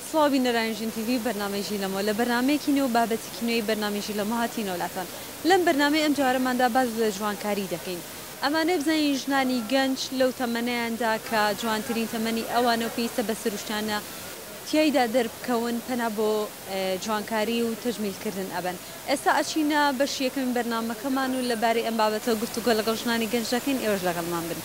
صوابی نەرانژین تیڤی بەرنامەیەکی لەمەوە لە بەرنمەیەکی نێو بابەتێکی نوێی بەرنامێکی لەمە هاتینەوە لاتان لەم بەرنامەی ئەم جارەماندا باز لە جوانکاری دەکەین ئەمانەی بزانین ژنانی گەنج لەو تەمەنەیاندا کە جوانترین تەمەنی ئەوانە و پێویستە بە سروشتانە تیایدا دەربکەون پەنا بۆ جوانکاری و تەجمیلکردن ئەبن ئێستا ئەچینە بەش یەکەمین بەرنامەکەمان و لەبارەی ئەم بابەتە گفتوگۆ لەگەڵ ژنانی گەنج دەکەین ئێوەش لەگەڵمان بن.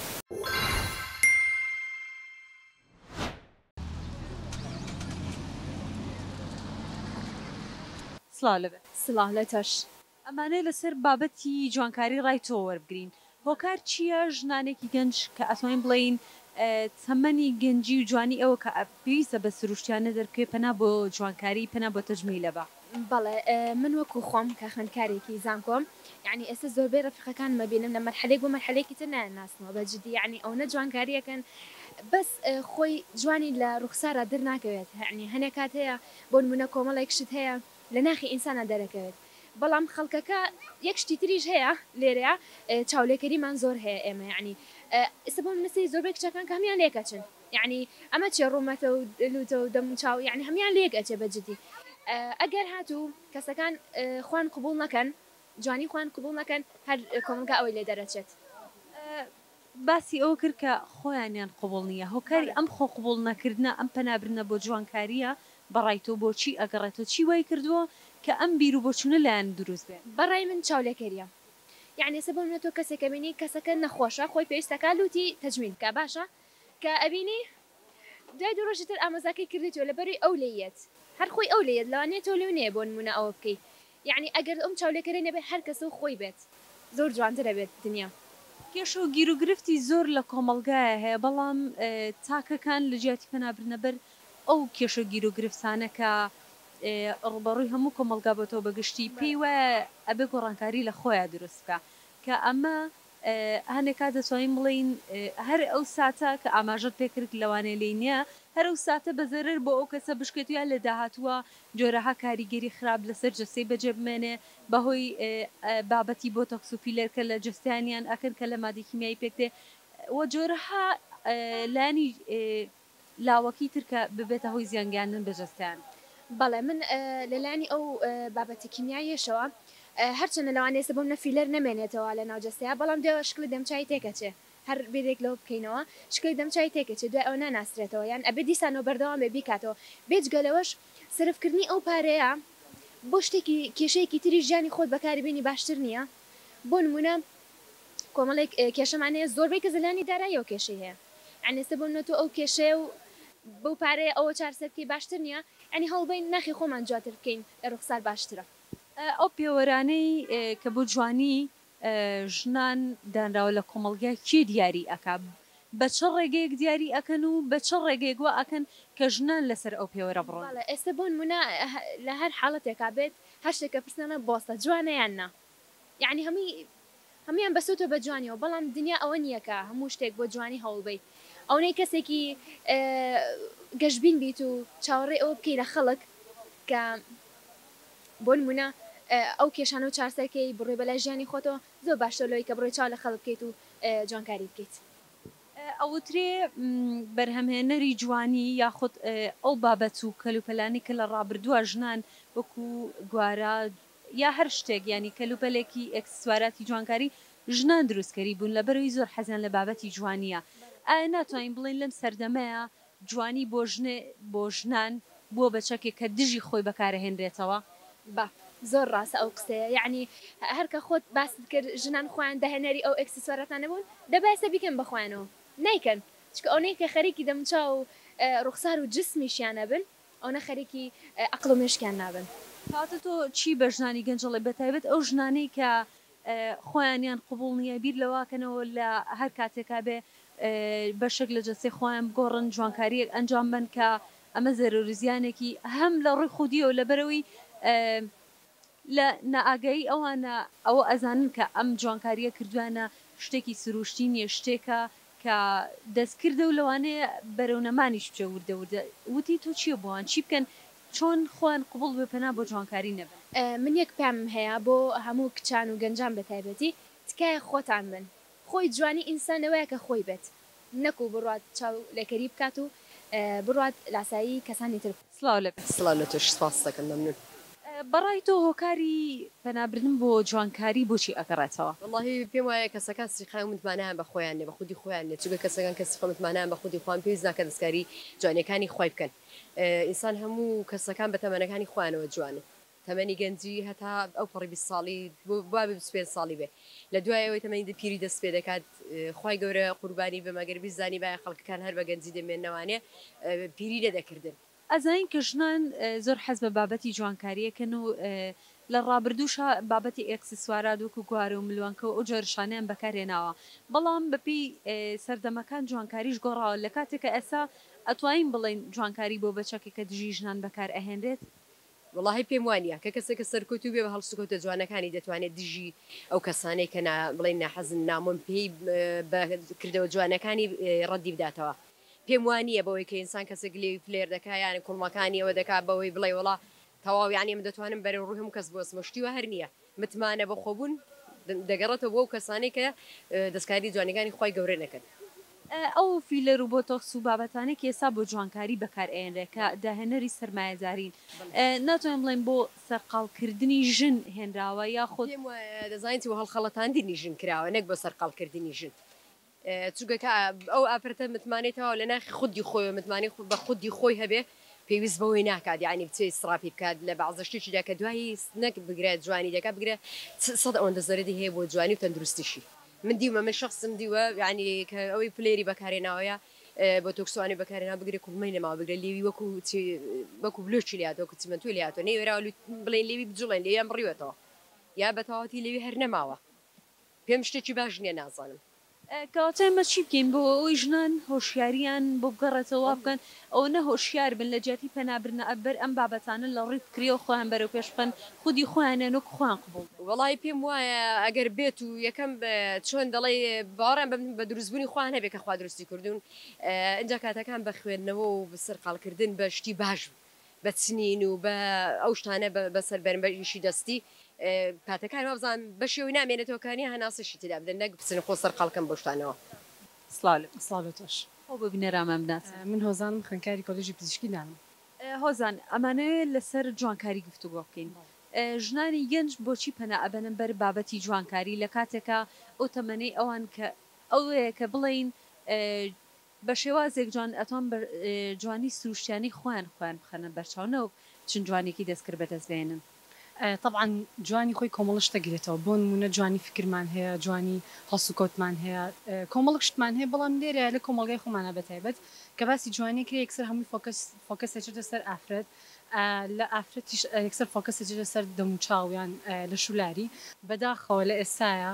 سڵاو لە تۆش. ئەمانەی لەسەر بابەتی جوانکاری ڕایتۆ وەربگرین هۆکار چییە ژنانێکی گەنج کە ئەتوانین بڵین تەمەنی گەنجی و جوانی ئەوە کە پێویستە بە سروشتیانە دەرکێ پەنا بۆ جوانکاری پەنا بۆ تەجمیلە بەڵێ من وەکو خۆم کە خوێندکارێکی زانکۆم یعنی ئێستا زۆربەی ڕەفیقەکانمە بینم لە مەرحەلێک بۆ مەرحەلێکی تر ناناسنەوە بەجددی یعنی ئەوە جوانکاریەکەن بەس خۆی جوانی لە ڕوخسارە در ناکەوێت یعنی هەنێک کات هەیە بۆ نمونە کۆمەڵێک شت هەیە لە ناخی ئینسانە دەرەکەوێت بەڵام خەڵکەکە یەک شتی تریش هەیە لێرەیە چاولێکەریمان زۆر هەیە ئێمە یعنی ئێستا بۆ نسی زۆربەی کچەکان کە هەمیان لێکەچن یعنی ئەمە چێ ڕوومەتە و لوتە و دەم چاو یعنی هەمیان لێک ئەچێ بەجددی ئەگەر هاتوو کەسەکان خوان قبول نەکەن جوانی خوان قبول نەکەن هەر کۆمەلگا ئەوەی لێ دەرەچێت. باسی ئەوە کرد کە خۆیانیان قبول نییە هۆکاری ئەم خۆ قبول نەکردنە ئەم پەنابرنە بۆ جوانکاریە بەڕایتۆ بۆچی ئەگەڕێتەوە چی وای کردووە کە ئەم بیر و بۆچوونە لایەن دروست بێت. بەڕای من چاولێکەریە یعنی سە بۆ تۆ کەسێکە بینی کەسەکە نەخۆشە خۆی پێویستەکە لوتی تەجمیل کە باشە کە ئەبینی دوای دوو ڕۆژتر ئامۆزاکەی کردیتەوە لەبەروی ئەو لێیت هەر خۆی ئەو لێت لەوانێت تۆ لێو نێ بۆ نمونە ئەوە بکەی یعنی ئەگەر ئەم چاولێکەرە نەبێت هەر کەس و خۆی بێت زۆر جوانترە بێت دنیا. کێش و گیر و گرفتی زۆر لە کۆمەلگایە هەیە بەڵام تاکەکان لە جیاتی پەنابرنەبەر ئەو کێشە گیر و گرفتانە کە ڕوبەڕووی هەموو کۆمەلگا بۆتەوە بەگشتی پێی وایە ئەبێ گۆڕانکاری لە خۆیان دروست بکە کە ئەمە هەنێکا دەتوانین بڵین هەر ئەو ساتە کە ئاماژەت پێکرد لەوانەیە لێی نییە هەر ئەو ساتە بەزەرر بۆ ئەو کەسە بشکێتویان لە داهاتووە جۆرەها کاریگەری خراپ لەسەر جەستەی بەجێ بمێنێ بەهۆی بابەتی بۆ تۆکسوپیلەرکە لە جستیانیان ئەکەن کە لە مادی کیمیایی پێکتێ وە جۆرەها لانی لاوەکی ترکە ببێتە هۆی زیانگەاندن بە جەستیان. بەڵێ من لەلانی ئەو بابەتی کیمیاییشەوە هەرچەنە لەوانێستا بۆم نەفیلەر نەمێنێتەوە لە ناوجەستەیە بەڵام دێوە شکل دەمچای تێکەچێ هەر بێدێک لەوە بکەینەوە شکل دەمچای تێکەچێت دوای ئەو ناناسرێتەوە یان ئەبێ دیسانەوە بەردەوام بێ بیکاتەوە بێجگەلەوەش سرفکردنی ئەو پارەیە بۆ شتێکی کێشەیەکی تری ژیانی خۆت بەکاربێنی باشتر نییە بۆ نمونە کۆمەڵێک کێشەمانەیە زۆربەی کە زەلانی داراییەوە کێشەی هەیە ئەنێستا بۆ نەتۆ ئەو کێشەیە و بۆ پارەیە ئەوە چارسەرکی باشتر نییە ئەنی هەڵبین ناخی خۆمان جواتر بکەین ڕوخسار باشترە. ئەو پێوەرانەی کە بۆ جوانی ژنان دانراوە لە کۆمەلگای کێ دیاری ئەکا بە چ ڕێگەیەک دیاری ئەکەن و بە چ ڕێگەیەک وە ئەکەن کە ژنان لەسەر ئەو پێوەرە بڕۆن. ئێستا بۆ نمونە لە هەر حاڵەتێکا بێت هەر شتێکە پرسنانە بۆستە جوانەیاننا یعنی هەمیان بەسوتۆ بە جوانیەوە بەڵام دنیا ئەوە نییەکە هەموو شتێک بۆ جوانی هەوڵبەی ئەوەی کەسێکی گەشتبین بیت و چاوەڕێ ئەوە بکەی لە خەڵک کە بۆ نمونە ئەو کێشانە و چارسەرکەی بڕێ بەلای ژیانی خۆتەوە زۆر باشتر لەوەی کە بڕۆی چاو لە خەڵک بکەیت و جوانکاری بکەیت. ئەوترێ بەرهەمهێنەری جوانی یاخود ئەو بابەت و کەلوپەلانی کە لە ڕابردووە ژنان وەکو گوارە یا هەر شتێک ینی کەلوپەلێکی ئەکسسواراتی جوانکاری ژنان دروستکەری بوون لەبەرەوەی زۆر حەزیان لە بابەتی جوانیە ئایا ناتوانین بڵین لەم سەردەمەیە جوانی بۆ ژنان بووە بە چەکێک کە دژی خۆی بەکارەهێنرێتەوە. با زۆر ڕاستە ئەو قسەیە یعنی هەرکە خۆت باست کرد ژنان خۆیان دەهێنەری ئەو ئەکسسوارەتانە بوون دەبایسە بیکەن بەخۆیانەوە نایکەن چکە ئەوەی کە خەریکی دەمچا و ڕوخسار و جسمیشیانە بن ئەوە خەریکی عەقڵ و مێشکیان نابن. کاتە تۆ چی بە ژنانی گەنجەڵێ بەتایبەت ئەو ژنانەی کە خۆیانیان قبول نییە بیر لەواکەنەوە لە هەر کاتێکا بێ بەشێک لە جەسەی خۆیان بگۆڕن جوانکاریەک ئەنجام بن کە ئەمە زەرۆریزیانێکی هەم لە ڕووی خودیە و لەبەرەوەی لە نائاگایی ئەوانە ئەوە ئەزانن کە ئەم جوانکاریە کردوانە شتێکی سروشتی نیە شتێکە کە دەستکردە و لەوانەیە بەرەونەمانیش بچە وردە وتی تۆ چییە بۆوان چی بکەن چۆن خۆیان قبول بێ پەنا بۆ جوانکاری نەبن. من یەک پێم هەیە بۆ هەموو کچان و گەنجان بەتایبەتی تکایە خۆتان بن خۆی جوانی ئینسانەوەیە کە خۆی بێت نەکو بڕات چاو لەکەری بکات و بڕات لاسایی کەسانی تر سڵاو لەبێ سڵاو لە تۆش سپاس دەکەم مەمنون. بەڕای تۆ هۆکاری پەنابردن بۆ جوانکاری بۆچی ئەگەڕێتەوە؟ والله پێم وایە کەسەکان سیخای متمانیان بە خۆیان لێ بە خودی خۆیان لێ چگە کەسەکان کە سیخە متمانیان بە خودی خۆیان پێویست ناکە دەستکاری جوانیەکانی خۆی بکەن. ئینسان هەموو کەسەکان بە تەمەنەکانی خۆیانەوە جوانن. تەمەنی گەنجی هەتا ئەو پەڕی 20 ساڵی بۆ 25 ساڵی بێ لە دوایەوەی تەمەنی پیری دەست پێ دەکات خی گەورە قوربانی بە مەگەر بیزانی باە خەڵکەکان هەر بە گەنجی دەمێنەوانێ پیری لێدەکردن. ئەزانین کە ژنان زۆر حەز بە بابەتی جوانکاریەکەن و لە ڕابردووش بابەتی ئەکسسوارا دووکو گوارە و ملوانکە و ئەو جۆرشانیان بەکارێناوە بەڵام بەپی سەردەمەکان جوانکاریش گۆڕاوە لە کاتێکە ئەسا ئەتوانین بڵین جوانکاری بۆ بەچەکێکە دژی ژنان بەکار ئەهێنرێت. وڵی پێم وانە کە کەسێکە سەرکوت و بێ بە هەڵسوکۆتە جوانەکانی دەتوانێت دژی ئەو کەسانەی کە بڵین ناحەزن نامۆن پێی کردەوە جوانەکانی ڕەدی بداتەوە. پێم وانە بەوەی کە ئینسان کەسێک لێوی پلێر دەکا یانە کوڵمەکانی ئەوە دەکات بەوەی بڵێ وڵا تەواویانی من دەتوانم بەرە ڕوو هەموو کەس بۆ سمەشتیوە هەر نییە متمانە بە خۆبوون دەگەڕێتەوە بۆ کەسانی کە دەستکاری جوانەکانی خۆی گەورە نەکەن. ئەو فیلەر و بۆ تۆکس و بابەتانێک ئێستا بۆ جوانکاری بەکار ئێنرێکە داهێنەری سرمایهدارین ناتوانین بڵێن بۆ سەرقاڵکردنی ژن هێنراوە یا خۆ دەزانیتی و هەڵخەڵەتاندنی ژن کراوە نەک بۆ سەرقاڵکردنی ژن. چووگەکە ئەو ئافرەتە متمانێتەوە لە ناخی خودی خۆی متمانی بە خودی خۆی هەبێ پێویست بەوەی ناکات یعنی بچێ سراپی بکات لە بەعزشتێکیدا کە دوایی نەک بگرێت جوانی دەکات بگرێت سەد ئەوەندە زەرەی هەیە بۆ جوانی و تەندروستیشی من دیومە من شخصم دیوە یعنی کە ئەوەی پلێری بەکارێناوەیە بۆ تۆکسوانی بەکارێنا بگرێت کوڵمەی نەما بگرێت لێوی وەکو بلوچی لات وەکو چیمەنتوی لاتەوە نێوێرا بڵێن لێوی بجوڵێن لێیان بڕیوێتەوە یا بەتەواتی لێوی هەر نەماوە پێم شتێکی باش نییە نازانم. کەواتەمە چی بکەین بۆ ئەوی ژنان هۆشیاریان بۆ بگەڕێتەوە بکەن ئەو نە هۆشیار بن لە جیاتی پەنابرنە ئەبەر ئەم بابەتانە لە ڕێک کریەوە خۆیان بەرەو پێش بکەن خودی خۆیانێن وەک خۆیان قبوڵ. وڵی پێم وایە ئەگەر بێت و یەکەم چۆن دەڵێ باوەڕیان بە دروستبوونی خۆیان هەبێت کە خوا دروستی کردوون اینجا کاتەکان بە خوێندنەوە و سەرقاڵکردن بە شتی باش بە چنین و بە ئەو شتانە بەسەر بەرمبەریشی دەستی کاتەکان وابزان بە شێوی نامێنێتەوەکانی هەناسەشی تدا بدەن نەک بچن خۆ سەرقاڵکەم بۆ شتانەوە. سڵاو تۆش ئەو ببینەرامە بنات من هۆزانم خوێندکاری کۆلێژی پزیشکی دانم. هۆزان ئەمانەیە لەسەر جوانکاری گفتوگۆ بکەین. ژنانی گەنج بۆچی پەنا ئەبەنن بەر بابەتی جوانکاری لە کاتێکە ئەو تەمەنەی ئەوان کە ئەوەیە کە بڵین بە شێوازێک جوان ئەتوان جوانی سروشتیانی خۆیان بخەنە بەرچاونەوە چن جوانێکی دەستکرد بەدەستبێنن. طبعا جوانی خۆی کۆمەڵش دەگرێتەوە بۆ نمونە جوانی فکرمان هەیە جوانی هەڵسوکۆتمان هەیە کۆمەڵک شتمان هەیە بەڵام لێرە لە کۆمەلگای خۆمانە بەتایبەت کە باسی جوانی کرێ یەکسەر هەمووی فۆکەسێتە سەر ئافرەت لە ئافرەتیش یەکسەر فۆکەسێتە سەر دەموچاویان لە شولاری بەداخەوە لە ئێستاە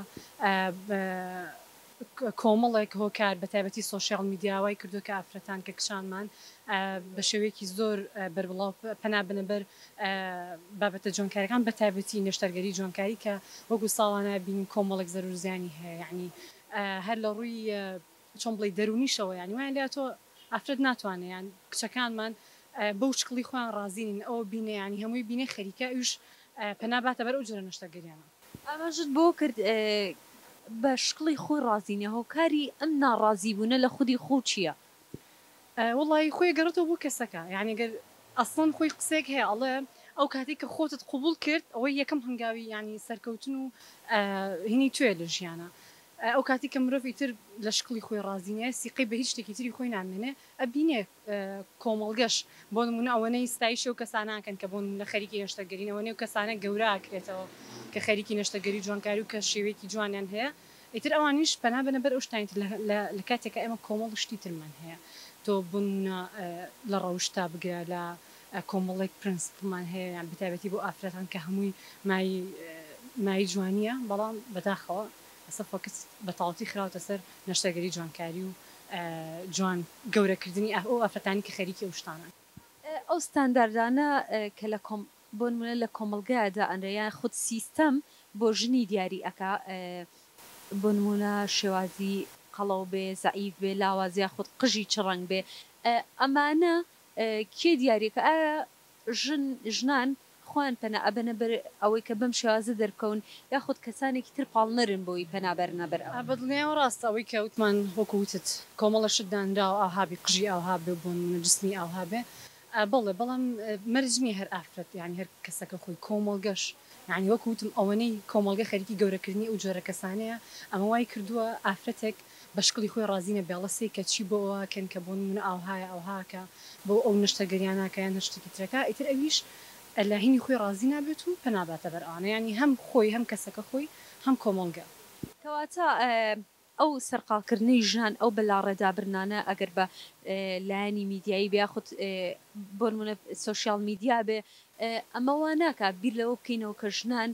کۆمەڵێک هۆکار بەتایبەتی سۆشیال میدیاوای کردو کە ئافرەتان کە کشانمان بە شێوەیەکی زۆر بەربڵاو پەنا بنەبەر بابەتە جوانکاریەکان بەتایبەتی نێشتەرگەری جوانکاری کە وەکو ساڵانە بین کۆمەڵێک زەرورزیانی هەیە یعنی هەر لە ڕووی چۆن بڵێ دەرونیشەوە یعنی وایە لە تۆ ئافرەت ناتوانێت یان کچەکانمان بەو شکڵی خۆیان ڕازینین ئەوە بینێ ینی هەمووی بینێ خەریکە ئەوش پەناباتە بەر ئەو جۆرە نێشتەرگەریانە. ئاماژت بۆ کرد بە شکڵی خۆی ڕازینە هۆکاری ئەم ناڕازی بوونە لە خودی خۆ چییە؟ وڵی خۆی گەڕێتەوە بۆ کەسەکە یعنی گەر ئەسڵەن خۆی قسێک هەیە ئەڵێ ئەو کاتێک کە خۆتت قوبول کرد ئەوەی یەکەم هەنگاوی ینی سەرکەوتن و هینی توێ لە ژیانە ئەو کاتی کە مرۆڤی تر لە شکڵی خۆی ڕازینە سیقی بە هیچ شتێکی تری خۆی نامێنێ ئەبینێ کۆمەڵگەش بۆ نمونە ئەوەنەی ستایشە و کەساناکەن کە بۆ نمونە خەریکی نێشتەرگەرینەوەنێ و کەسانە گەورە ئاکرێتەوە کە خەریکی نێشتەرگەری جوانکاری و کە شێوەیەکی جوانیان هەیە ئیتر ئەوانیش پەنا بنە بەر ئەو شتانیتر لە کاتێکە ئێمە کۆمەڵ شتی ترمان هەیە تۆ بوونە لە ڕەوشتا بگرە لە کۆمەڵێک پرنسپڵمان هەیە یان بتایبەتی بۆ ئافرەتان کە هەمووی مای جوانیە بەڵام بەداخەوە ئەسە فۆکس بە تاڵەتی خراوەتە سەر نێشتەرگەری جوانکاری و جوان گەورەکردنی ئەو ئافرەتانی کە خەریکی ئەو شتانە. ئەو ستانداردانە کە لە بۆ نمونە لە کۆمەلگایدا ئەنرەیان خود سیستەم بۆ ژنی دیاری ئەکا بۆ نمونە شێوازی قەڵەو بێ زەعیف بێ لاوازیا خود قژی چ ڕەنگ بێ ئەمانە کێ دیارێکە ئایا ژنان خۆیان پەنا ئەبەنە بەر ئەوەی کە بەم شێوازە دەرکەون یاخود کەسانێکی تر پاڵ نەرن بۆی پەنابەرنە بەر ئەو. بەدڵنیاوە ڕاستە ئەوەی کە وتمان وەکووتت کۆمەڵەشت دانراوە ئاهابی قژی ئاها بێ بۆن جسمی ئاها بێ بەڵێ بەڵام مەرجنی هەر ئافرەت یعنی هەر کەسەکە خۆی کۆمەڵگەش یعنی وەکوتم ئەوەنەی کۆمەڵگە خەریکی گەورەکردنی ئەو جۆرە کەسانەیە ئەمە وای کردووە ئافرەتێک بەشکڵی خۆی ڕازینە بێڵەسی کە چی بۆەوە کەن کە بۆن منە ئاوهایە ئەوهاکە بۆ ئەو نشتە گەریاناکە یان هەشتێکی ترەکە ئیتر ئەویش لە هینی خۆی ڕازی نابێت و پەناباتە بەرئانە ینی هەم خۆی هەم کەسەکە خۆی هەم کۆمەڵگە. کەواتە ئەو سەرقالکردنی ژنان ئەو بەلاڕێدابرنانە ئەگەر بە لایەنی میدیایی بیاخود بۆ نمونە سۆشیال میدیا بێ ئەمەوە ناکە بیر لەوە بکەینەوە کە ژنان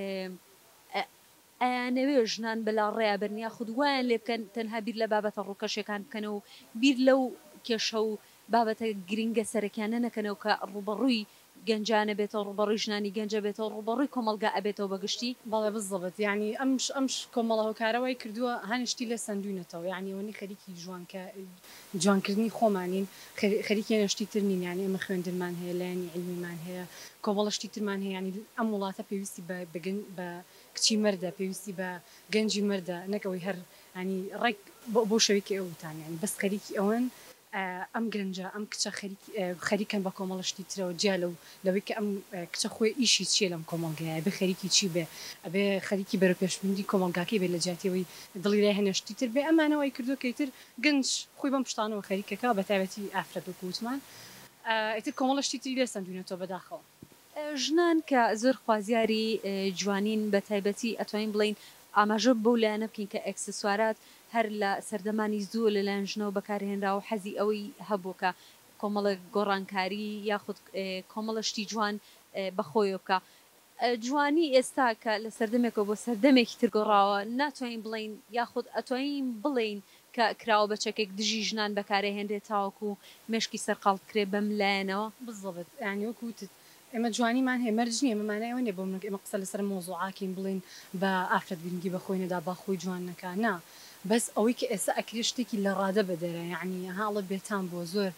ئەیانەوێ ژنان بەلاڕێیا بەرنیا خود وایان لێ بکەن تەنها بیر لە بابەتە ڕووکەشەکان بکەنەوە بیر لەو کێشە و بابەتە گرنگە سەرەکیانە نەکەنەوە کە ڕوبەڕووی گەنجانە بێتەوە ڕوبەڕووی ژنانی گەنجە بێتەوە ڕوبەڕووی کۆمەلگا ئەبێتەوە بەگشتی. بەڵێ بزڵبێت ینی ئەمش کۆمەڵە هۆکارەوەی کردووە هەنیشتی لێ سندوینەتەوە یعنی ئەوەی خەریکی جوانکردنی خۆمانین خەریکی نەشتی تر نین ینی ئەمە خوێندنمان هەیە لایەنی علمیمان هەیە کۆمەڵشتی ترمان هەیە ینی ئەم وڵاتە پێویستی بە کچی مەردە پێویستی بە گەنجی مەردە نەکەوەی هەر ینی ڕێک بۆ شەوەیەکی ئەوتان ینی بەس خەریکی ئەوەن ئەم گەنجە ئەم کچە خەریکەن بە کۆمەڵشتی ترەوە جیا لەوەی کە ئەم کچە خۆی ئیشی چیە لەم کۆمەڵگایە بە خەریکی چی بێ ئەبێ خەریکی بەرە پێشبندی کۆمەڵگاکەی بێ لە جاتیەوەی دڵی لای هەنەشتی تر بێ ئەمانەوەی کردو کەیتر گەنج خۆی بەم پشتانەوە خەریکەکە بە تایبەتی ئافرەت و کووتمان ئیتر کۆمەڵشتی تری لێ سندوینەتەوە بەداخەوە. ژنان کە زۆر خوازیاری جوانین بە تایبەتی ئەتوانین بڵین ئاماژە بەو لایەنە بکەین کە ئەکسسوارات هەر لە سەردەمانی زوو لەلایەن ژنەوە بەکارهێنرا و حەزی ئەوەی هەبووکە کۆمەڵە گۆڕانکاری یاخود کۆمەڵەشتی جوان بەخۆی بکە. جوانی ئێستا کە لە سەردەمێکەوە بۆ سەردەمێکی تر گۆڕاوە ناتوانین بڵین یاخود ئەتوانین بڵین کە کراوە بەچەکێک دژی ژنان بەکارهێنرێت تاوەکو مشکی سەرقاڵ کرێ بەم لایەنەوە بزڵبێت ینی وەکوتت ئێمە جوانیمان هەیە مەرجنیە مەمانایەوە نێ بۆ منک ئێمە قسە لەسەر مۆزوعاکین بڵین بە ئافرەت گرنگی بەخۆی نەدا باخۆی جوان نەکە نا بەس ئەوەی کە ئێستا ئەکرێ شتێکی لە ڕادە بەدەرە یعنی هاڵە بێتان بۆ زۆر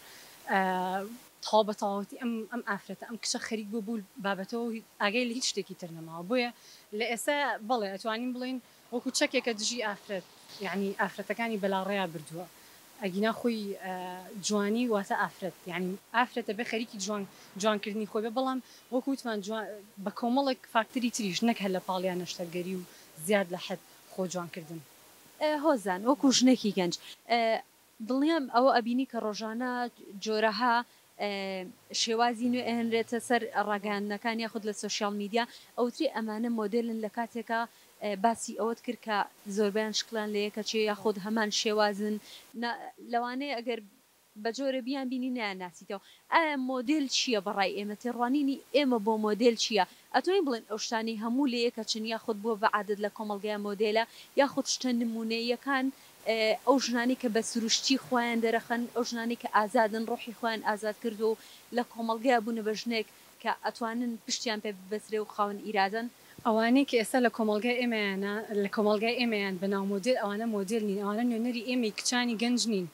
تاو بە تاوەتی ئەم ئافرەتە ئەم کچە خەریک بوو بابەتەوە ئاگای لە هیچ شتێکی تر نەماوە بۆیە لە ئێستا بەڵێ ئەتوانین بڵین وەکو چەکێکە دژی ئافرەت یعنی ئافرەتەکانی بەلاڕێیا بردووە ئەگینا خۆی جوانی واتە ئافرەت یعنی ئافرەتە بە خەریکی جوانکردنی خۆی بە بەڵام وەکووتمان بە کۆمەڵێک فاکتری تریش نەک هەر لە پاڵیان نەشتەرگەری و زیاد لە حەد خۆ جوانکردن. هۆزان وەکو ژنێکی گەنج دڵنیام ئەوە ئەبینی کە ڕۆژانە جۆرەها شێوازی نوێ ئەهێنرێتە سەر ڕاگەاندنەکان یاخود لە سۆشیال میدیا ئەوتری ئەمانە مۆدلن لە کاتێکە باسی ئەوەت کرد کە زۆربیان شکلان لە یەکە چێ یاخود هەمان شێوازن لەوانەیە ئەگەر بە جۆرە بیان بینی ناناسیتەوە ئایا مۆدل چییە بەڕای ئێمە تێڕوانینی ئێمە بۆ مۆدل چییە ئەتوانین بڵێن ئەو شتانی هەموو لە یەکە چن یاخود بۆ بە عادت لە کۆمەڵگای مۆدلە یاخود شتە نمونەیەکان ئەو ژنانی کە بە سروشتی خۆیان دەرەخەن ئەو ژنانی کە ئازادن ڕۆحی خۆیان ئازاد کردو و لە کۆمەڵگای بوونە بە ژنێک کە ئەتوانن پشتیان پێ ببەسرێ و خاون ئیرادەن ئەوانەی کە ئێستا لە کۆمەڵگای ئێمەیانە لە کۆمەڵگای ئێمەیان بەناو مۆدل ئەوانە مۆدل نین ئەوانە نوێنەری ئێمەی کچانی گەنج نین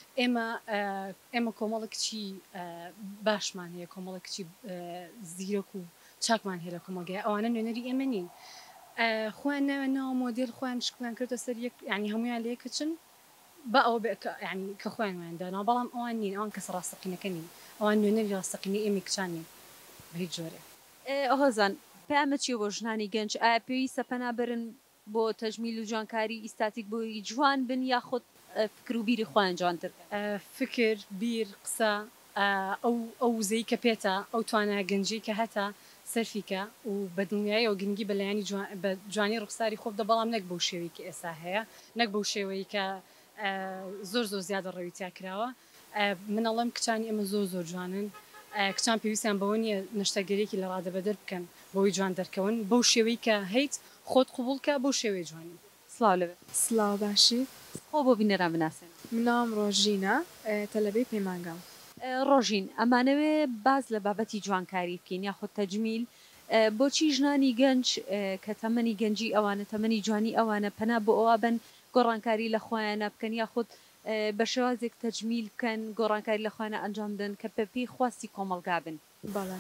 ئێمە کۆمەڵە کچی باشمان هەیە کۆمەڵە کچی زیرەک و چاکمان هەیە لە کۆمەڵگای ئەوانە نوێنەری ئێمە نین خۆیان ناوە ناو مۆدل خۆیان شکلان کردە سەر یەک ینی هەمویان لە یەکەچن بە ئەوە ینی کە خۆیان وایاندانەوە بەڵام ئەوان نین ئەوان کەس ڕاستەقینەکە نین ئەوان نوێنەری ڕاستەقینی ئێمە کچان نین بە هیچ جۆرێ. هۆزان پامە چی بۆ ژنانی گەنج ئایا پێویستە پەنابرن بۆ تەجمیل و جوانکاری ئیستاتیک بۆی جوان بن یاخود فکر و بیری خۆیان جوانتر فکر بیر قسە ئەو وزەی کە پێێتە ئەو توانە گەنجی کە هەتا سەرفیکە و بە دنیای ئەو گرنگی بەلایانی بە جوانی ڕوخساری خۆبدە بەڵام نەک بەو شێوەی کە ئێستا هەیە نەک بەو شێوەی کە زۆر زیادە ڕەویتیا کراوە منەڵم کچانی ئەمە زۆر جوانن کچان پێویستیان بەوە نیە نەشتەگەرێکی لە ڕادە بەدەر بکەن بۆی جوان دەرکەون بەو شێوەی کە هەیت خۆت قوبولکە بەو شێوەی جوانی. سلااو لەوێ سلااو باشی خۆ بۆ بینەران بناسن منام ڕۆژینە تەلەبەی پەیمانگەڵ. ڕۆژین ئەمانەوێ باز لە بابەتی جوانکاری بکەین یاخود تەجمیل بۆچی ژنانی گەنج کە تەمەنی گەنجی ئەوانە تەمەنی جوانی ئەوانە پەنا بۆ ئەوە بن گۆڕانکاری لە خۆیانە بکەن یاخود بە شێوازێک تەجمیل بکەن گۆڕانکاری لە خوانە ئەنجام بدەن کە بە پێی خواستی کۆمەلگا بن. بەڵێ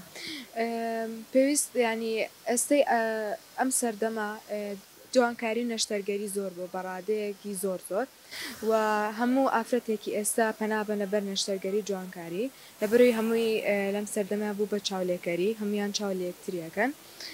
پێویست ینی ئەستەی ئەم سەردەما جوانکاری و نەشتەرگەری زۆر بۆ بەڕادەیەکی زۆر و هەموو ئافرەتێکی ئێستا پەنابە لەبەر نەشتەرگەری جوانکاری لەبەروی هەمووی لەم سەردەما بوو بە چاولێکەری هەمویان چاو لە یەکتریەکەن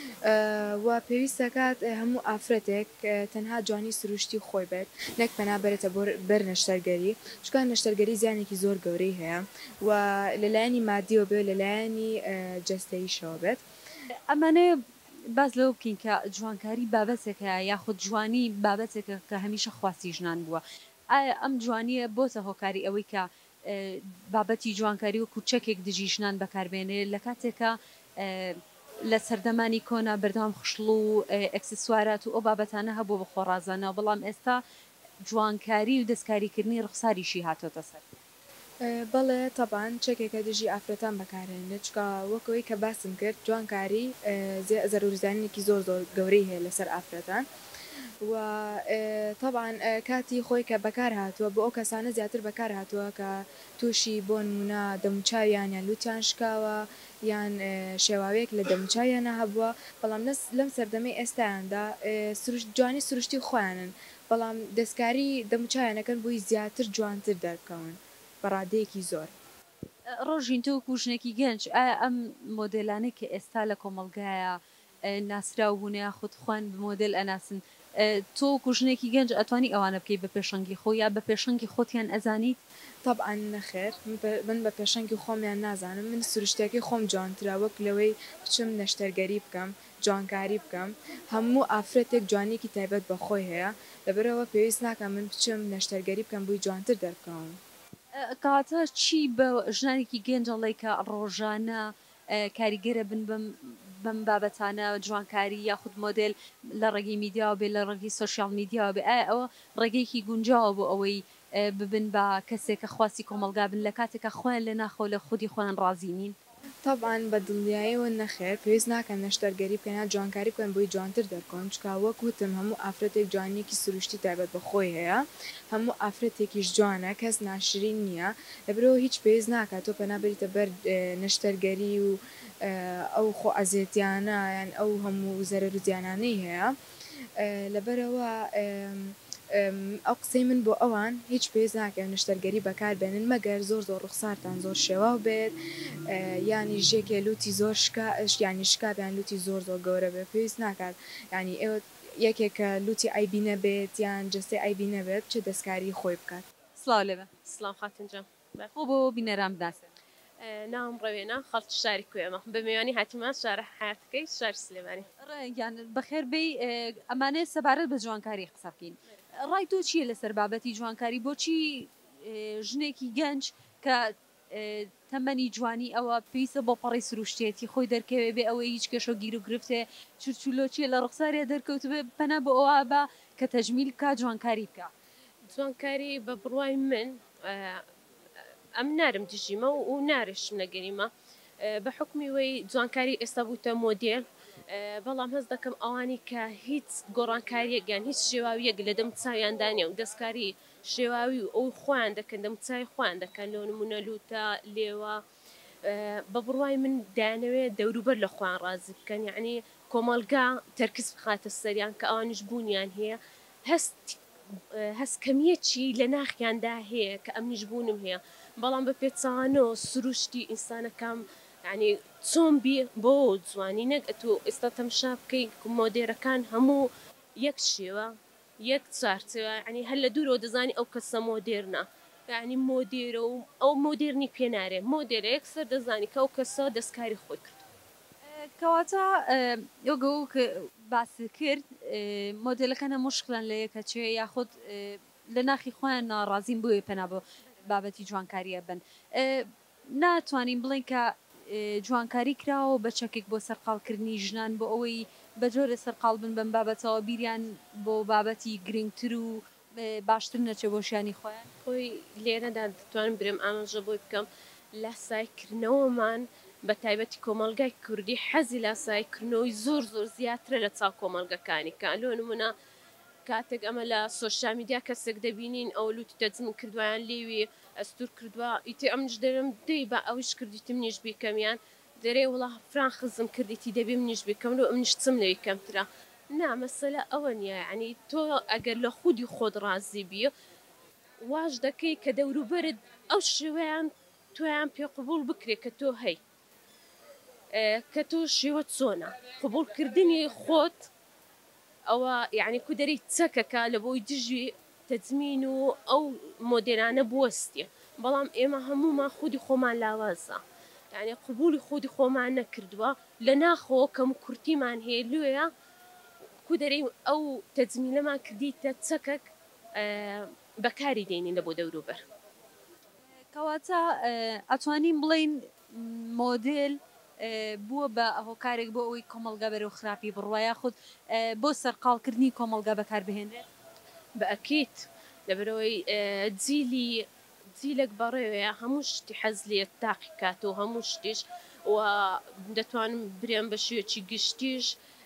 و پێویستەکات هەموو ئافرەتێک تەنها جوانی سروشتی خۆی بێت نەک پەنابەرێتە بەر نەشتەرگەری چکان نەشتەرگەری زیانێکی زۆر گەورەی هەیە و لەلایەنی مادیەوە بێت لەلایەنی جەستەییشەوە بێت ئەمانەیە باز لەوە بکەین کە جوانکاری بابەتێکە یاخود جوانی بابەتێکە کە هەمیشە خواستی ژنان بووە ئایا ئەم جوانیە بۆتە هۆکاری ئەوەی کە بابەتی جوانکاری و کوچەکێک دژی ژنان بەکاربێنێ لە کاتێکە لە سەردەمانی کۆنا بەردەوام خشڵ و ئەکسسوارات و ئەو بابەتانە هەبوو بە خۆڕازانەوە بەڵام ئێستا جوانکاری و دەستکاریکردنی ڕخساریشی هاتۆتە سەر. بەڵێ تەبان چەکێکە دژی ئافرەتان بەکارێنێ چکە وەکەوەی کە باسم کرد جوانکاری زەرورزانێکی زۆر زۆر گەورەی هەیە لەسەر ئافرەتان و طبعاً کاتی خۆی کە بەکار هاتووە بۆ ئەو کەسانە زیاتر بەکار هاتووە کە تووشی بۆ نمونە دەموچاویان یان لوتیان شکاوە یان شێواوەیەک لە دەموچاویانە هەبووە بەڵام لەم سەردەمەی ئێستایاندا جوانی سروشتی خۆیانن بەڵام دەستکاری دەموچاویانەکەن بووی زیاتر جوانتر دەرکەون بەڕادەیەکی زۆر. ڕۆژین تۆ کوژنێکی گەنج ئایا ئەم مۆدلانەی کە ئێستا لە کۆمەلگایە ناسرااو بوون یاخود خوان بمۆدل ئەناسن تۆ کوژنێکی گەنج ئەتوانی ئەوانە بکەی بە پێشەنگی خۆ یا بە پێشەنگی خۆتیان ئەزانیت؟ طبعاً نەخێر من بە پێشەنگی خۆمیان نازانم من سروشتێکی خۆم جوانترا وەک لەوەی بچم نەشتەرگەری بکەم جوانکاری بکەم هەموو ئافرەتێک جوانێکی تایبەت بە خۆی هەیە لەبەرەوە پێویست ناکەم من بچم نەشتەرگەری بکەم بووی جوانتر دەرکەم. کاتە چی بە ژنانێکی گەنجەڵی کە ڕۆژانە کاریگەرە بن بەم بابەتانە جوانکاری یاخود مۆدل لە ڕێگەی میدیاوە بێ لە ڕێگەی سوسیال میدیاوە بێ ئایا ئەوە ڕێگەیەکی گونجاوە بۆ ئەوەی ببن بە کەسێکە خواستی کۆمەلگا بن لە کاتێکە خۆیان لە ناخۆ لە خودی خۆیان ڕازی نین؟ طبعاً بە دڵنیاییەوە نەخێر پێویست ناکەم نەشتەرگەری بکەن جوانکاری بکەن بۆی جوانتر دەرکۆن چکا وەک وتم هەموو ئافرەتێک جوانیەکی سروشتی تایبەت بە خۆی هەیە هەموو ئافرەتێکیش جوانە کەس ناشرین نییە لەبرەوە هیچ پێویست ناکات تۆ پەنابەریتە بەر نەشتەرگەری و ئەو خۆ ئەزیێتیانە یان ئەو هەموو زەرەر و زیانانەی هەیە لەبەرەوە ئەو قسەی من بۆ ئەوان هیچ پێویست ناکەن نەشتەرگەری بەکاربێنن مەگەر زۆر زۆر ڕوخسارتان زۆر شێواو بێت ینی ژێکێ لوتی زۆر ینی شکابیان لوتی زۆر زۆر گەورە بێت پێویست ناکات ینی ئێوە یەکێکە لوتی ئایبی نەبێت یان جستی ئایبی نەبێت چه دەستکاری خۆی بکات. سڵاو لێبە. سلام خاتنجام خۆ بۆ بینەران بداسێ. ناوم ڕەوێنە خەڵکی شاری کوێمە بە میوانی هاتیمان شارە حیاتەکەی شار سلێمانی یان بەخێر بێ ئەمانەیە سەبارەت بە جوانکاری قسە بکەین. ڕای تۆ چییە لەسەر بابەتی جوانکاری بۆچی ژنێکی گەنج کە تەمەنی جوانی ئەوە پێویستە بۆ پەڕی سروشتێتی خۆی دەرکەوێ بێ ئەوەی هیچ کەشە گیر و گرفتێ چرچولۆچیە لە ڕخسارێ دەرکەوت بێ پەنا بە ئەوە بە کە تەجمیل بکە جوانکاری بکە. جوانکاری بە بڕوای من ئەم نارم دژیمە و نارشم نەگەریمە بە حکمی وەی جوانکاری ئێستا بووتە مۆدێل بەڵام هەست دەکەم ئەوانی کە هیچ گۆڕانکاریەکیان هیچ شێواویەک لە دەموچاویاندانێ و دەستکاری شێواوی و ئەو خۆیان دەکەن دەموچای خۆیان دەکەن لەو نمونە لوتە لێوە بە بڕوای من دایانەوێت دەوروبەر لە خۆیان ڕازی بکەن یعنی کۆمەلگا تەرکیز بخاتە سەریان کە ئەوانیش بوونیان هەیە هەست کەمیەکی لە ناخیاندا هەیە کە ئەمنیش بوونم هەیە بەڵام بە پێچانەوە سروشتی ئینسانەکەم ینی چۆن بێ بۆ جوانی نەگەتو ئێستا تەمشا بکەی مۆدێرەکان هەموو یەک شێوە یەک چارچەوە ینی هەر لە دوورەوە دەزانی ئەو کەسە مۆدێرنە یعنی مۆدێرە و ئەو مۆدێرنی پێنارێ مۆدێرە یەکسەر دەزانی کە ئەو کەسە دەستکاری خۆی کرد. کەواتە یۆگە کە باسی کرد مۆدلەکانە مشکلان لە یەکەچێ یاخود لە ناخی خۆیان ناڕازیم بووە پێنا بۆ بابەتی جوانکاریە بن ناتوانین بڵین کە جوانکاری کراوە بە چەکێک بۆ سەرقاڵکردنی ژنان بۆ ئەوەی بە جۆرە سەرقاڵ بن بەم بابەتەوە بیریان بۆ بابەتی گرنگتر و باشتر نەچێ بۆ شیانی خۆیان خۆی لێرەدا دەتوانم برم ئاماژە بۆی بکەم لاسایکردنەوەمان بە تایبەتی کۆمەلگای کوردی حەزی لاسایکردنەوەی زۆر زۆر زیاترە لە چاو کۆمەلگەکانی کە لۆ نمونە کاتێک ئەمە لە سۆشیال میدیا کەسێک دەبینین ئەو لوتی دەجمن کردویان لێوی ئەستور کردووە ئیتی ئەمش دەرم دەی بە ئەوش کردیتم نیش بیکەمیان دەرێ وڵا فران خزم کردیتی دەبێ منیش بیکەم و ئەمنیش چم لەوی کەمترە نا مەسەلە ئەوە نییە یعنی تۆ ئەگەر لە خودی خۆت ڕازی بیە واش دەکەی کە دەوروبەرت ئەو شێوەیان تویان پێ قبول بکرێ کە تۆ هەی کە تۆ شێوە چۆنە قبولکردنی خۆت ئەوە یعنی کو دەری چەکەکە لە بۆی دژی تەجمین و ئەو مۆدێرانە بوەستیە بەڵام ئێمە هەمومان خودی خۆمان لاوازە یعنی قبولی خودی خۆمان نەکردووە لە ناخۆ کەم کورتیمان هەیە لێیە کو دەری ئەو تەجمیلەمان کردیتە چەکەک بەکاری دێنین لە بۆ دەوروبەر کەواتە ئەتوانین بڵین مۆدل بووە بە هۆکارێک بۆ ئەوی کۆمەلگا بەرەو خراپی بڕواە خودت بۆ سەرقاڵکردنی کۆمەلگا بەکاربهێنێت بە ئەکیت لەبەرەوەی جیلێک بەڕێوەیە هەموو شتی حەز لێت تاقیکات و هەموو شتیش و دەتوانم برێن بە شوێکی گشتیش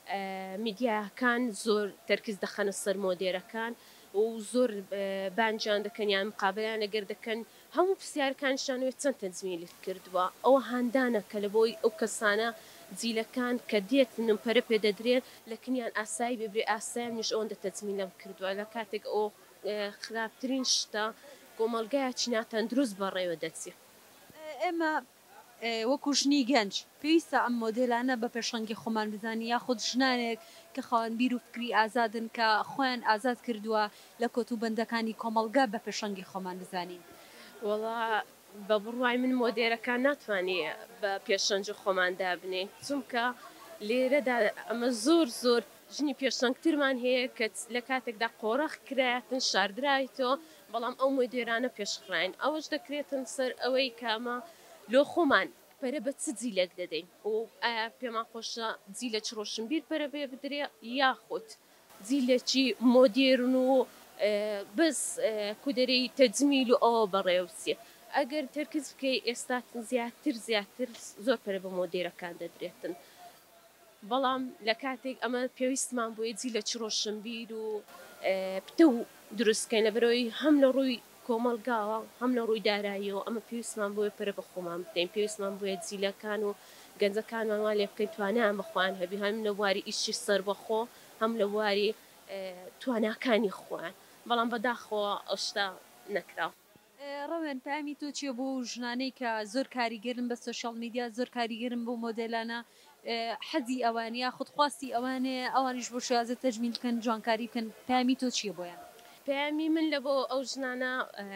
میدیاکان زۆر تەرکیز دەخەنە سەر مۆدێرەکان و زۆر بانجان دەکەن یان مقابلیان لەگەر دەکەن هەموو پرسیارەکانشانوێت چەند تەنزمیلیت کردووە ئەوە هاندانە کە لە بۆی ئەو کەسانە جیلەکان کە دێت نمپەرە پێدەدرێن لە کنیان ئاسایی ببرێ ئاسایان نیش ئەوەندە تەجمیلەم کردووە لە کاتێک ئەو خراپترین شتە کۆمەلگایە چیناتەن دروست بەڕێوە دەچێ ئێمە وەکو ژنی گەنج پێویستە ئەم مۆدلانە بە پێشەنگی خۆمان بزانانی یاخود ژنانێک کە خاوەن بیر و فکری ئازادن کە خۆیان ئازاد کردووە لە کۆتوبەندەکانی کۆمەلگا بە پێشەنگی خۆمان بزانین وڵا بە بڕوای من مۆدێرەکان ناتوانێ بە پێشەنج خۆماندا بنێ چونکە لێرەدا ئەمە زۆر ژنی پێشەنگترمان هەیە کە لە کاتێکدا قۆڕەخ کرایەتن شاردراویتەوە بەڵام ئەو مۆدێرانە پێشخراین ئەوەش دەکرێتن سەر ئەوەی کامە لۆ خۆمان پەرە بە چ جیلێک دەدەین و ئایا پێمان خۆشە جیلە چ ڕۆشنبیر پەرە بێ بدرێ یاخود جیلێکی مۆدێرن و بەس کودەرەی تەجمیل و ئەوە بەڕێوسیە ئەگەر تەرکیز بکەی ئێستا زیاتر زۆر پەرە بە مۆدێرەکان دەدرێتن بەڵام لە کاتێک ئەمە پێویستمان بۆیە جیلە چ ڕۆشنبیر و پتە و دروستکەین لەبەرەوەی هەم لە ڕووی کۆمەلگاوە هەم لە ڕووی داراییەوە ئەمە پێویستمان بۆیە پەرە بە خۆمان بدەین پێویستمان بۆیە جیلەکان و گەنجەکانمان لێ بکەین توانیان بخۆیان هەبی هەم لە بواری ئیشی سەر بەخۆ هەم لە بواری تواناکانی خۆیان بەڵام بەداخۆ ئەو شتە نەکراوە ڕەوێن پامی تۆ چیە بۆ ژنانەی کە زۆر کاریگەرن بە سۆشیال میدیا زۆر کاریگەرن بۆ مۆدلانە حەزی ئەوانەیە خودخواستی ئەوانێ ئەوانیش بۆ شازە تەجمیل بکەن جوانکاری بکەن پامی تۆ چیە بۆیان پەیامی من لە بۆ ئەو ژنانە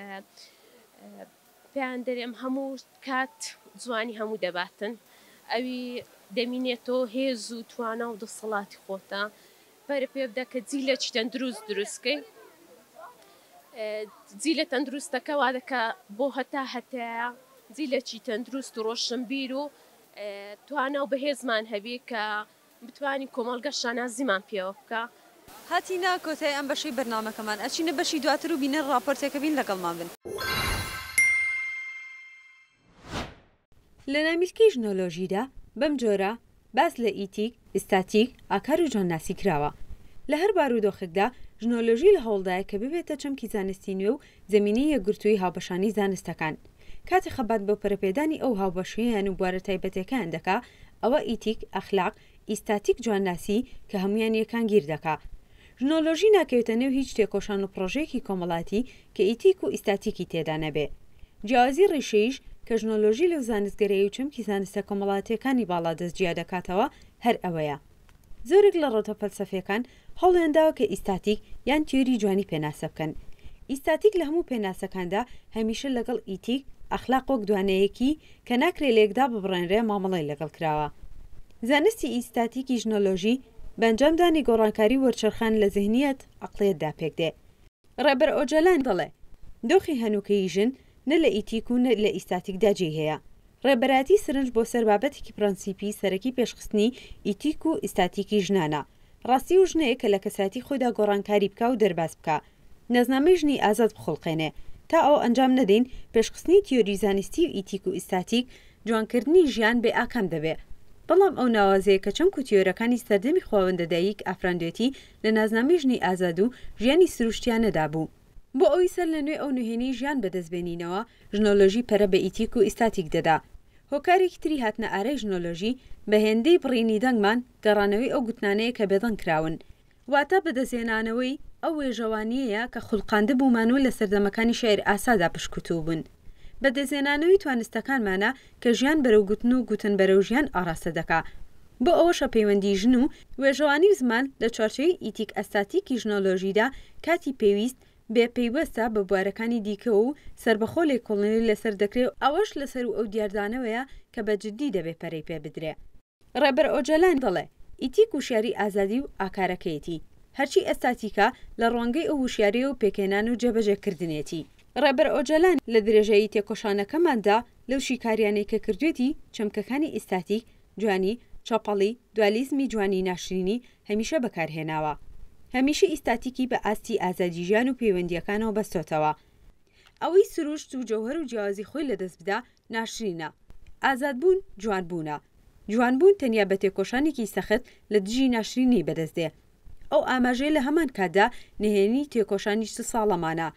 پێیان دەرێم هەموو کات جوانی هەموو دەباتن ئەوی دەمینێتەوە هێز و توانە و دەسەڵاتی خۆتە پەرە پێ بدە کە جیلە چی تەندروست دروستکەی جیلە تەندروستەکە وا دەکە بۆ هەتایە جیلەکی تەندروست و ڕۆشنبیر و توانە و بەهێزمان هەبێ کە بتوانین کۆمەلگە شانازیمان پێوە بکە هاتینا کۆتای ئەم بەشەی بەرنامەکەمان ئەچینە بەشی دواتر و بینە ڕاپۆرتێکە بین لەگەڵمان بن لە نامیلکی ژنۆلۆژیدا بەم جۆرە باس لە ئیتیک ئستاتیک ئاکار و جۆناسی کراوە لە هەر بارودۆخێکدا ژنۆلۆژی لە هەوڵدایە کە ببێتە چەمکی زانستی نوێ و زەمینەی یەکگرتووی هاوبەشانی زانستەکان کاتی خەبات بۆ پەرەپێدانی ئەو هاوبەشیان و بوارە تایبەتەکان دەکا ئەوە ئیتیک ئەخلاق ئیستاتیک جوانناسی کە هەمویان یەکان گیر دەکا ژنۆلۆژی ناکەوێتە نێو هیچ تێکۆشان و پرۆژەیەکی کۆمەڵاتی کە ئیتیک و ئیستاتیکی تێدا نەبێ جیاوازی ڕێشەیش کە ژنۆلۆژی لەو زانستگەرەیە و چەمکی زانستە کۆمەڵاتیەکانی باڵا دەستگیا دەکاتەوە هەر ئەوەیە زۆرێک لە ڕۆتە فەلسەفیەکان هەوڵیانداوە کە ئیستاتیک یان تیۆری جوانی پێناسە بکەن ئیستاتیک لە هەموو پێناسەکاندا هەمیشە لەگەڵ ئیتیک ئەخلاق وەک دوانەیەکی کە ناکرێت لێکدا ببڕێنرێ مامەڵەی لەگەڵ کراوە زانستی ئیستاتیکی ژنۆلۆژی بەنجامدانی گۆڕانکاری وەرچەرخان لە ذهنیەت عەقڵیەتدا پێکدێ ڕێبەر ئۆجەلان دەڵێ دۆخی هەنووکەی ژن نە لە ئیتیک و نە لە ئیستاتیکدا جێ هەیە ڕێبەراتی سرنج بۆ سەر بابەتێکی پرەنسیپی سەرەکی پێشخستنی ئیتیک و ئیستاتیکی ژنانە ڕاستی و ژنەیە کە لە کەساتی خۆیدا گۆڕانکاری بکە و دەرباز بکە نەزنامەی ژنی ئازاد بخڵقێنێ تا ئەو ئەنجام نەدەین پێشخستنی تیۆری زانستی و ئیتیک و ئیستاتیک جوانکردنی ژیان بێ ئاکام دەبێ بەڵام ئەو ناوازەیە کە چەند کوتیۆرەکانی سەردەمی خواوەندەدایک ئافراندوێتی لە نازنامەی ژنی ئازاد و ژیانی سروشتیانەدا بوو. بۆ ئەوی سەر لە نوێ ئەو نوێنەی ژیان بەدەستبێنینەوە ژنۆلۆژی پەرە بە ئیتیک و ئیستاتیک دەدا. هۆکارێکی تری هاتنە ئارەی ژنۆلۆژی بە هێندەی بڕینی دەنگمان گەڕانەوەی ئەو گوتنانەیە کە بێدەنگ کراون، واتە بەدەستێنانەوەی ئەو وێژەوانیەیە کە خوڵقاندە بوومانەوە لە سەردەمەکانی شاعیر ئاسادا پشکوتوو بوون. بەدەستێنانەوەی توانستەکانمانە کە ژیان بەرەو گوتن و گوتن بەرەو ژیان ئاراستە دەکا. بۆ ئەوەشە پەیوەندی ژن و وێژەوانی زمان لە چوارچێوەی ئیتیک ئەستاتیکی ژنۆلۆژیدا کاتی پێویست بێ پەیوەستە بە بوارەکانی دیکە و سربەخۆ لێکۆڵینی لەسەر دەکرێت، ئەوەش لەسەر و ئەو دیاردانەوەیە کە بە جددی دەبێت پەرەی پێ بدرێ. ڕێبەر ئۆجەلان دەڵێ ئیتیک وشیاری ئازادی و ئاکارەکەیەتی، هەرچی ئەستاتیکە لە ڕوانگەی ئەو وشیاریە و پێکێنان و جێبەجێکردنێتی. ڕێبەر ئۆجەلان لە درێژایی تێکۆشانەکەماندا لەو شیکاریانەی کە کردوێتی چەمکەکانی ئیستاتیک، جوانی، چاپەڵی، دوالیزمی جوانی ناشرینی هەمیشە بەکارهێناوە. هەمیشە ئیستاتیکی بە ئاستی ئازادی ژیان و پەیوەندیەکانەوە بەستۆتەوە. ئەوەی سروشت و جەوهەر و جیاوازی خۆی لەدەست بدا ناشرینە. ئازادبوون جوانبوونە. جوانبوون تەنیا بە تێکۆشانێکی سەخت لە دژی ناشرینی بەدەستدێ. ئەو ئاماژەیە لە هەمان کاتدا نهێنی تێکۆشانی 30 ساڵەمانە.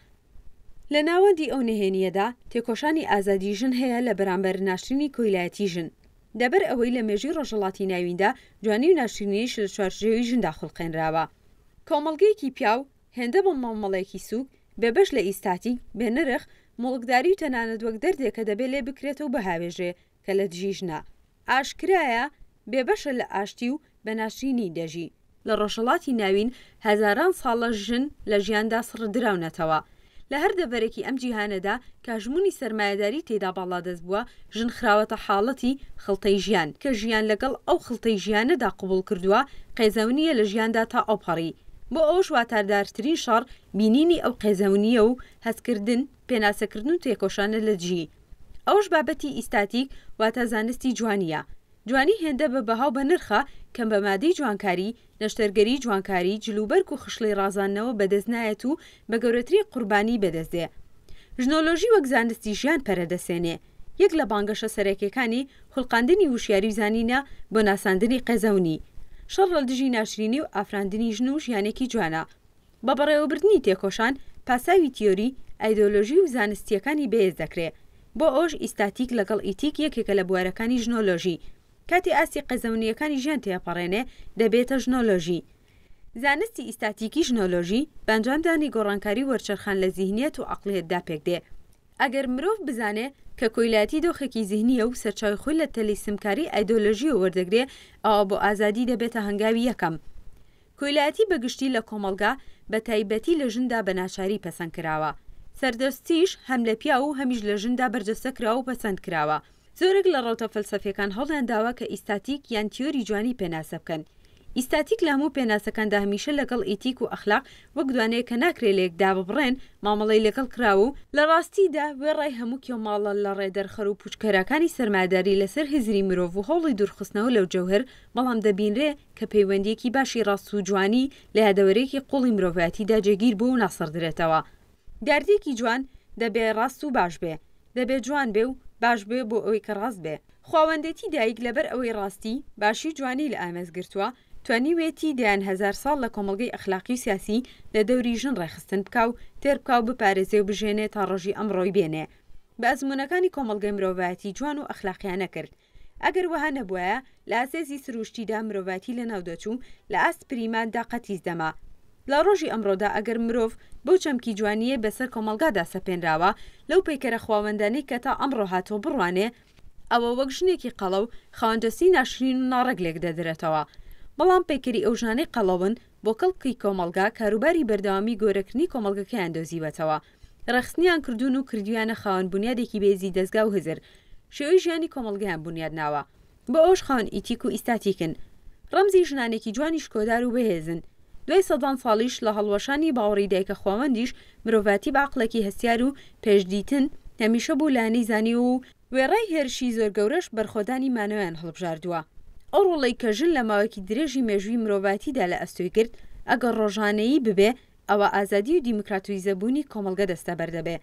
لە ناوەندی ئەو نهێنیەدا تێکۆشانی ئازادی ژن هەیە لە بەرامبەر ناشرینی کۆیلایەتی ژن. دەبەر ئەوەی لە مێژووی ڕۆژهەڵاتی ناویندا جوانی و ناشرینیش لە چوارچێوەی ژندا خوڵقێنراوە. کۆمەڵگەیەکی پیاو هێندە بە ماڵمەڵەیەکی سووک بێبەش لە ئیستاتیک بێنرخ مڵکداری و تەنانەت وەک دەردێک کە دەبێت لێ بکرێتەوە بە هاوێژێ کە لە دژی ژنە. ئاشکرایە بێبەشە لە ئاشتی و بە ناشرینی دەژی. لە ڕۆژهەڵاتی ناوین هەزاران ساڵە ژن لە ژیاندا سڕدراونەتەوە. لە هەر دەبەرێکی ئەم جیهانەدا کاژمونی سەرمایەداری تێدا باڵادەست بووە، ژن خراوەتە حاڵەتی خڵتەی ژیان کە ژیان لەگەڵ ئەو خڵتەی ژیانەدا قبول کردووە قێزەونیە لە ژیاندا تا ئەوپەڕی. بۆ ئەوش واتاردارترین شەڕ بینینی ئەو قێزەونیە و هەستکردن پێناسەکردن و تێکۆشانە لە دژی. ئەوش بابەتی ئیستاتیک واتە زانستی جوانیە. جوانی هێندە بە بەهاو بە نرخە کەم بە مادەی جوانکاری، نەشتەرگەری جوانکاری، جلوبەرگ و خشڵی ڕازانەوە بەدەستنایەت و بە گەورەتری قوربانی بەدەستدێ. ژنۆلۆژی وەک زانستی ژیان پەرەدەسێنێ. یەک لە بانگەشە سەرەکیەکانی خوڵقاندنی وشیاری و زانینە بۆ ناساندنی قێزەونی. شەڕ لە دژی ناشرینی و ئافراندنی ژن و ژیانێکی جوانە. بە بەڕێوەبردنی تێکۆشان پاساوی تیۆری، ئایدۆلۆژی و زانستیەکانی بەهێز دەکرێت. بۆ ئەوش ئیستاتیک لەگەڵ ئیتیک یەکێکە لە بوارەکانی ژنۆلۆژی. کاتی ئاستی قەزەونیەکانی ژیان تێپەڕێنێ دەبێتە ژنۆلۆژی. زانستی ئیستاتیکی ژنۆلۆژی بەنجامدانی گۆڕانکاری وەرچەرخان لە زیهنیەت و عەقڵیەتدا پێکدێ. ئەگەر مرۆڤ بزانێ کە کۆیلاتی دۆخێکی زیهنیە و سەرچاوی خۆی لە تەلیسمکاری ئایدۆلۆژی وەردەگرێ، ئەوە بۆ ئازادی دەبێتە هەنگاوی یەکەم. کۆیلاتی بەگشتی لە کۆمەلگا بە تایبەتی لە ژندا بە ناچاری پەسەند کراوە. سەردەستیش هەم لە پیا و هەمیش لە ژندا بەرجەستە کراوە و پەسەند کراوە. زۆرێک لە ڕەوتە فەلسەفیەکان هەڵیان داوە کە ئیستاتیک یان تیۆری جوانی پێناسە بکەن. ئیستاتیک لە هەموو پێناسەکاندا هەمیشە لەگەڵ ئیتیک و ئەخلاق وەک دوانەیە کە ناکرێت لێکدا ببڕێن مامەڵەی لەگەڵ کراوە و لە ڕاستیدا وێڕای هەموو کێماڵە لە ڕێدەرخەر و پوچکەرەکانی سەرمایەداری لەسەر هزری مرۆڤ و هەوڵی دوورخستنەوە لەو جەوهر، بەڵام دەبینرێ کە پەیوەندیەکی باشی ڕاست و جوانی لە یادەوەرێکی قوڵی مرۆڤایەتیدا جێگیر بوو و ناسەردرێتەوە. داردێکی جوان دەبێ ڕاست و باش بێ، دەبێ جوان بێ و باش بێ بۆ ئەوەی کە ڕاست بێ. خواوەندێتی دایک لەبەر ئەوەی ڕاستی باشی جوانی لە ئامێزگرتووە توانیوێتی دەیان هەزار ساڵ لە کۆمەڵگەی ئەخلاقی و سیاسی لە دەوری ژن ڕێخستن بکا و تێر بکا و بپارێزێ و بژێنێ تا ڕۆژی ئەمڕۆی بێنێ. بە ئەزمونەکانی کۆمەڵگەی مرۆڤایەتی جوان و ئەخلاقیانە کرد. ئەگەر وەها نەبووایە لە ئاسێزی سروشتیدا مرۆڤایەتی لە ناودەچوو لە ئاست پریماندا قەتیز دەما. لە ڕۆژی ئەمڕۆدا ئەگەر مرۆڤ بەو چەمکی جوانیە بەسەر کۆمەڵگادا سەپێنراوە لەو پەیکەرە خواوەندانەی کە تا ئەمڕۆ هاتۆ بڕوانێ، ئەوە وەک ژنێکی قەڵە و خاوەندەستی ناشرین و ناڕەگلێک دەدرێتەوە. بەڵام پەیکەری ئەو ژنانەی قەڵەون بۆ کەڵکی کۆمەڵگا کاروباری بەردەوامی گۆرەکردنی کۆمەڵگەکەیان دۆزیوەتەوە. ڕەخستنیان کردوون و کردویانە خاوەن بنیادێکی بێزی دەستگا و هزر. شێوەی ژیانی کۆمەڵگەیان بنیادناوە. بۆ ئەوش خاوەن ئیتیک و ئیستاتیکن. ڕەمزی ژنانێکی جوانی شکۆدار و بەهێزن. دوای سەدان ساڵیش لە هەڵوەشانی باوەڕی دایکە خواوەندیش مرۆڤاتی بە عەقڵێکی هەستیار و پێشدیتن هەمیشە بوو لانی زانی و وێڕای هێرشی زۆر گەورەش بەرخۆدانی مانەوەیان هەڵبژاردووە. ئەو ڕۆڵەی کە ژن لە ماوەکی درێژی مێژووی مرۆڤاتیدا لە ئەستۆی کرد، ئەگەر ڕۆژانەیی ببێ ئەوە ئازادی و دیموکراتویزەبوونی کۆمەڵگە دەستە بەردەبێ.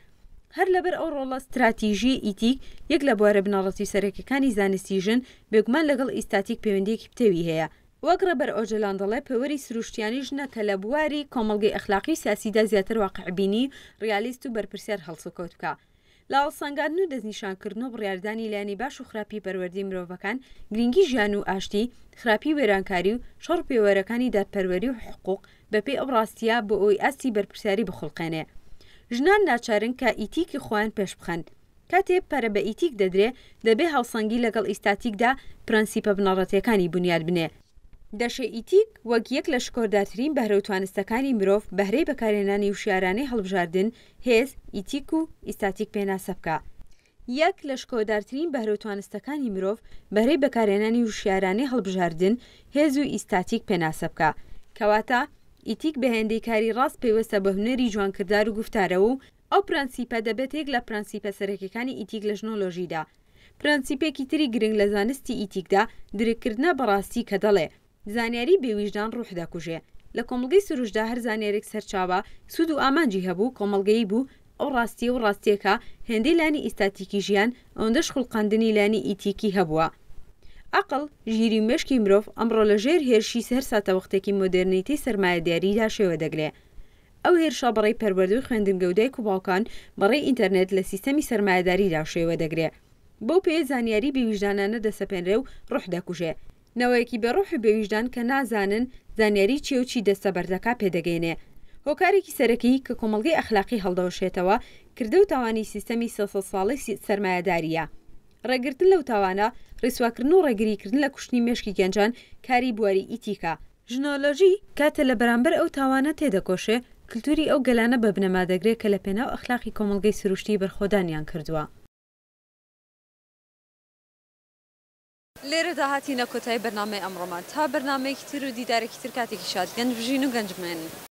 هەر لەبەر ئەو ڕۆڵە استراتیژی ئیتیک یەک لە بوارە بنەڕەتی سەرەکیەکانی زانستی ژن بێگومان لەگەڵ ئیستاتیک پەیوەندیەکی پتەوی هەیە. وەک ڕێبەر ئۆجەلان دەڵێ پەوەری سروشتیانی ژنە کە لە بواری کۆمەڵگەی ئەخلاقی سیاسیدا زیاتر واقعبینی ڕیالیست و بەرپرسیار هەڵسوکەوت بکە. لە هەڵسەنگاندن و دەستنیشانکردن و بڕیاردانی لایەنی باش و خراپی پەروەردەی مرۆڤەکان، گرنگی ژیان و ئاشتی، خراپی وێرانکاری و شەڕ پێوەرەکانی دادپەروەری و حقوق بەپێی ئەو ڕاستیە بۆ ئەوی ئاستی بەرپرسیاری بخڵقێنێ. ژنان ناچارن کە ئیتیکی خۆیان پێش بخەن. کاتێ پەرە بە ئیتیک دەدرێ دەبێ هاوسەنگی لەگەڵ ئیستاتیکدا پرەنسیپە بنەڕەتیەکانی بنیاد بنێ. دەشێ ئیتیک وەک یەک لە شکۆردارترین بەهرە و توانستەکانی مرۆڤ بەهرەی بەکارهێنانی وشیارانەی هەڵبژاردن، هێز، ئیتیک و ئیستاتیک پێناسە بکە. یەک لە شکۆدارترین بەهرە و توانستەکانی مرۆڤ بەهرەی بەکارهێنانی وشیارانەی هەڵبژاردن، هێز و ئیستاتیک پێناسە بکە. کەواتە ئیتیک بە هێندەی کاری ڕاست پێوەستە بە هونەری جوانکردار و گفتارەوە و ئەو پرەنسیپە دەبێت یەک لە پرەنسیپە سەرەکیەکانی ئیتیک لە ژنۆلۆژیدا. پرەنسیپێکی تری گرنگ لە زانستی ئیتیکدا درێکردنە بەڕاستی کە دەڵێ زانیاری بێویژدان ڕوح دەکوژێ. لە کۆمەڵگەی سروشدا هەر زانیارێک سەرچاوە سوود و ئامانجی هەبوو کۆمەڵگەی بوو ئەو ڕاستی و ڕاستیەکە هێندەی لانی ئیستاتیکی ژیان ئەوەندەش خوڵقاندنی لانی ئیتیکی هەبووە. عقل ژیری مێشکی مرۆڤ ئەمڕۆ لە ژێر هێرشی سەر ساتەوەختێکی مۆدرنیتی سەرمایەداریدا شێوە دەگرێ. ئەو هێرشە بەڕێی پەروەردەی خوێندنگە و دایک و باوکان بەڕێی ئینتەرنێت لە سیستەمی سەرمایەداریدا شێوە دەگرێ. بەو پێ زانیاری بێویژدانانە دەسەپێنرێ و ڕوح دەکوژێ. نەوەیەکی بەڕوح بێویژدان کە نازانن زانیاری چی و چی دەستەبەردەکا پێدەگەینێ. هۆکارێکی سەرەکی کە کۆمەڵگەی ئەخلاقی هەڵدەوەشێتەوە کردە و تاوانی سیستەمی 300 ساڵی سەرمایەداریە. ڕێگرتن لەو تاوانە، ڕیسواکردن و ڕێگریکردن لە کوشتنی مێشکی گەنجان کاری بواری ئیتیکە. ژنۆلۆژی کاتە لە بەرامبەر ئەو تاوانە تێدەکۆشێ کللتوری ئەو گەلانە بە بنەما دەگرێت کە لە پێناو ئەخلاقی کۆمەڵگەی سروشتی بەرخۆدانیان کردووە. لێرە داهاتینە کۆتایی بەرنامەی ئەمڕۆمان تا بەرنامەیەکی تر و دیدارێکی تر کاتێکی شاد گەنج بژین و گەنجمێنن.